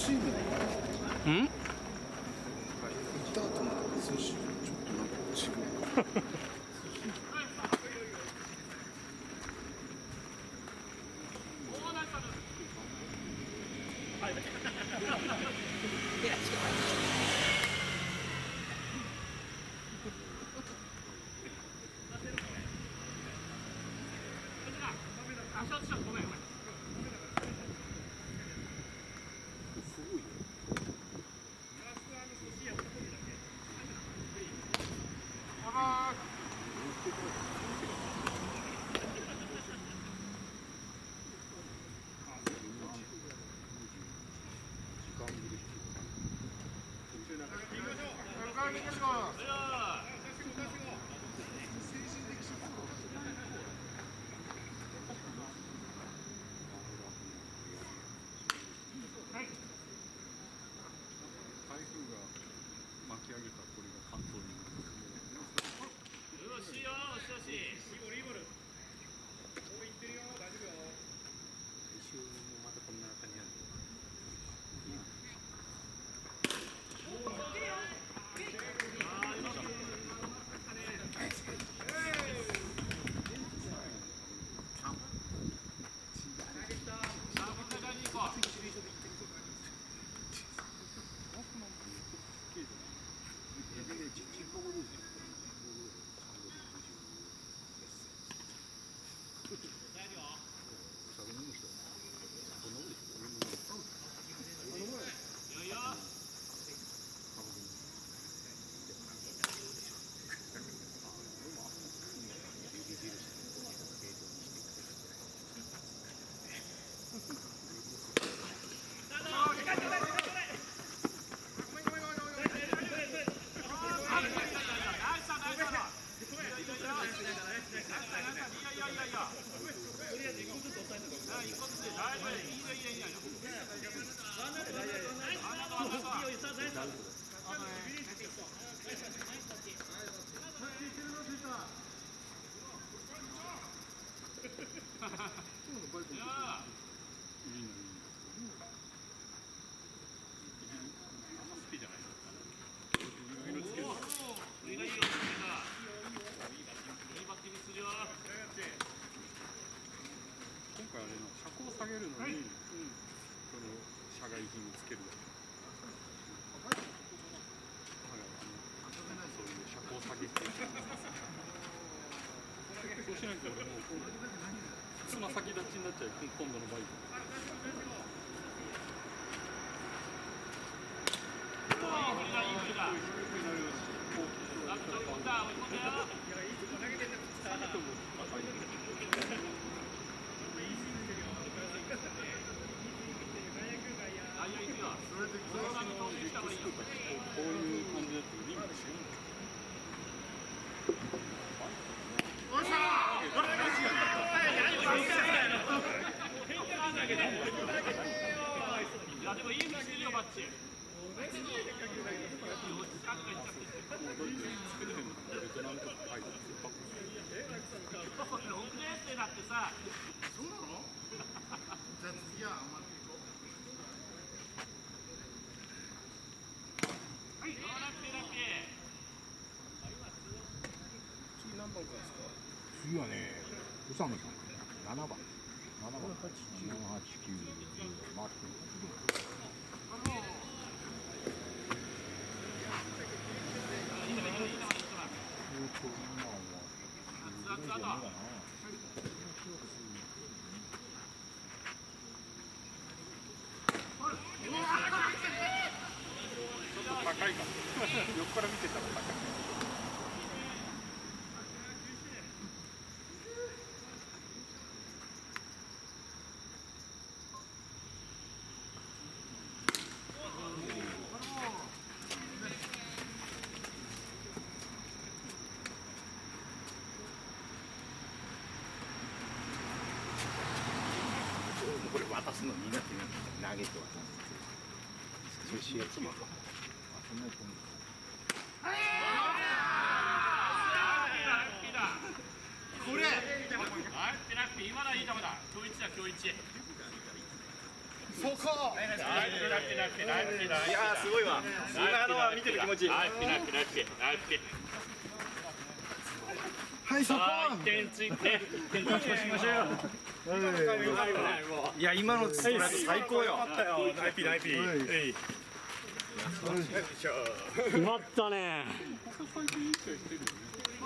シー麺うん行った後の寿司ちょっとなんか違うそうしないと俺もうつま先立ちになっちゃう今度のバイク。こういう感じだとリング違う。 いやでもいい道してるよバッチ。ロングエッセイだってさ。そうなの？じゃあ次は待っていこう。はい、ラッキーラッキー。 次何番かですか？ 次はね、宇佐美さん7番。7番、7、8、9、10、マーク。 高いかも。横から見てたら高い。 これ渡すの苦手なんです。投げて渡す。寿司やつも。そんなに。 これ。はい、ペナルティー今のはいい球だ。今日一だ今日一。 そこナイスナイスナイスナイスナイス。 いやーすごいわ。今のは見てて気持ちいい。 ナイスナイスナイスナイス。 はいそこ 1点ついて1点勝ち越しましょうよ。 いや今のストライク最高よ。 ナイピナイピ。 決まったね。